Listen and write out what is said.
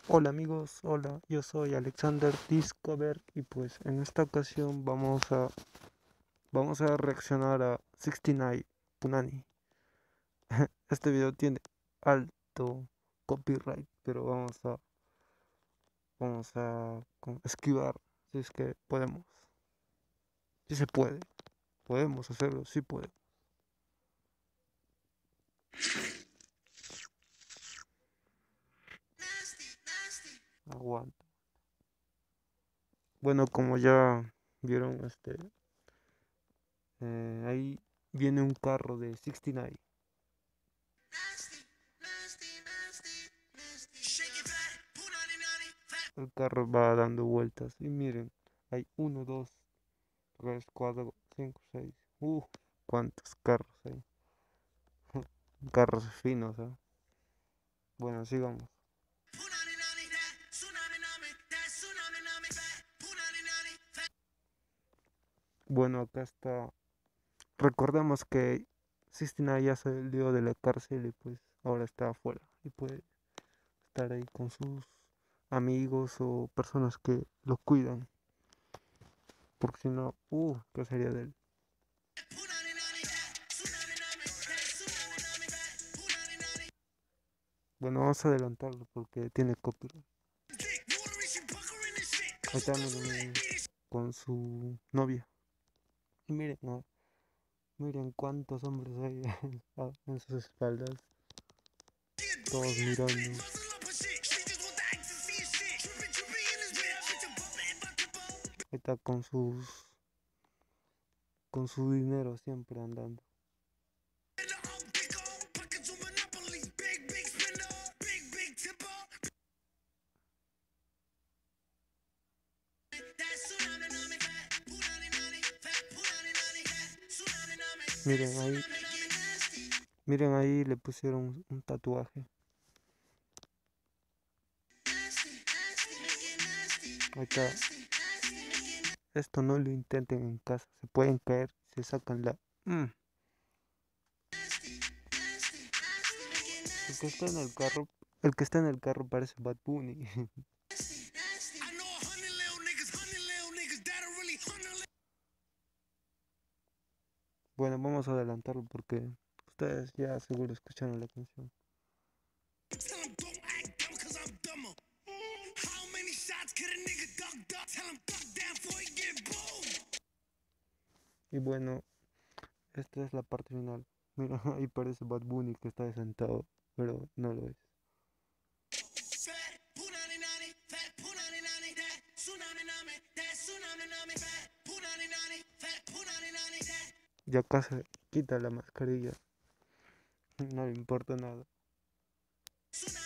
Hola amigos, hola, yo soy Alexander Discover y pues en esta ocasión vamos a reaccionar a 69 Punani. Este video tiene alto copyright, pero esquivar si es que podemos. Si se puede, podemos hacerlo, si puede. Aguanta. Bueno, como ya vieron, ahí viene un carro de 69. El carro va dando vueltas y miren, hay uno, dos, tres, cuatro, cinco, seis. Cuántos carros hay. Carros finos, ¿eh? Bueno, sigamos. Bueno, acá está. Recordemos que Sistina ya salió de la cárcel y pues ahora está afuera y puede estar ahí con sus amigos o personas que lo cuidan. Porque si no, ¿qué sería de él? Bueno, vamos a adelantarlo porque tiene copyright. Ahí está, miren, con su novia. Y miren, miren cuántos hombres hay en sus espaldas, todos mirando. Ahí está con su dinero siempre andando. Miren ahí, miren ahí le pusieron un tatuaje. Ahí está. Esto no lo intenten en casa, se pueden caer, se sacan la. El que está en el carro, el que está en el carro parece Bad Bunny. Bueno, vamos a adelantarlo porque ustedes ya seguro escucharon la canción. Y bueno, esta es la parte final. Mira, ahí parece Bad Bunny que está sentado, pero no lo es. Ya casi quita la mascarilla, no le importa nada.